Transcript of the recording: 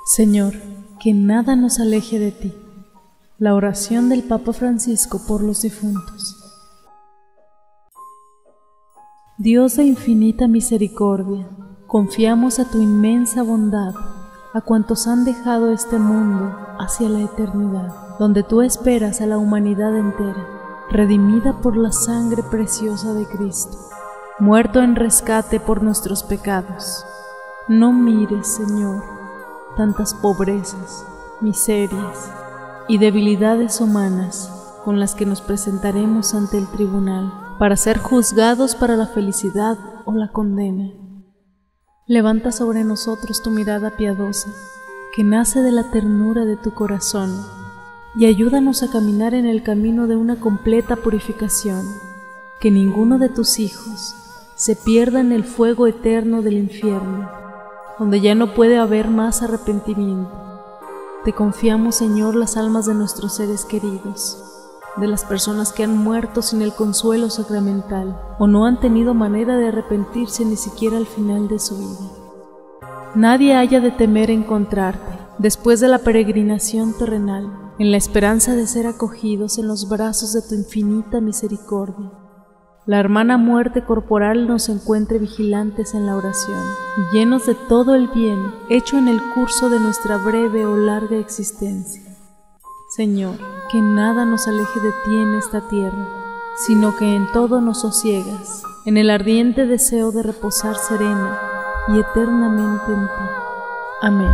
Señor, que nada nos aleje de ti. La oración del Papa Francisco por los difuntos. Dios de infinita misericordia, confiamos a tu inmensa bondad a cuantos han dejado este mundo hacia la eternidad, donde tú esperas a la humanidad entera, redimida por la sangre preciosa de Cristo, muerto en rescate por nuestros pecados. No mires, Señor, tantas pobrezas, miserias y debilidades humanas con las que nos presentaremos ante el tribunal para ser juzgados para la felicidad o la condena. Levanta sobre nosotros tu mirada piadosa, que nace de la ternura de tu corazón, y ayúdanos a caminar en el camino de una completa purificación, que ninguno de tus hijos se pierda en el fuego eterno del infierno, donde ya no puede haber más arrepentimiento. Te confiamos, Señor, las almas de nuestros seres queridos, de las personas que han muerto sin el consuelo sacramental o no han tenido manera de arrepentirse ni siquiera al final de su vida. Nadie haya de temer encontrarte después de la peregrinación terrenal, en la esperanza de ser acogidos en los brazos de tu infinita misericordia. La hermana muerte corporal nos encuentre vigilantes en la oración y llenos de todo el bien hecho en el curso de nuestra breve o larga existencia. Señor, que nada nos aleje de ti en esta tierra, sino que en todo nos sosiegas, en el ardiente deseo de reposar serena y eternamente en ti. Amén.